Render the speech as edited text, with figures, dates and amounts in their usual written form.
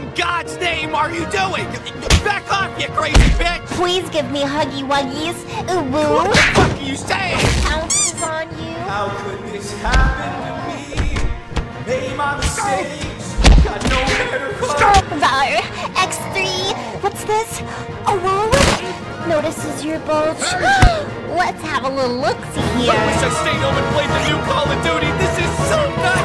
God's name are you doing? Back off, you crazy bitch! Please give me huggy wuggies. Ooh woo. What the fuck are you saying? Pounces on you. How could this happen to me? Made my mistakes. Got nowhere to go. Var, X3. What's this? A wallet? Notices your bulge. Let's have a little look-see here. I wish I stayed home and played the new Call of Duty. This is so nice!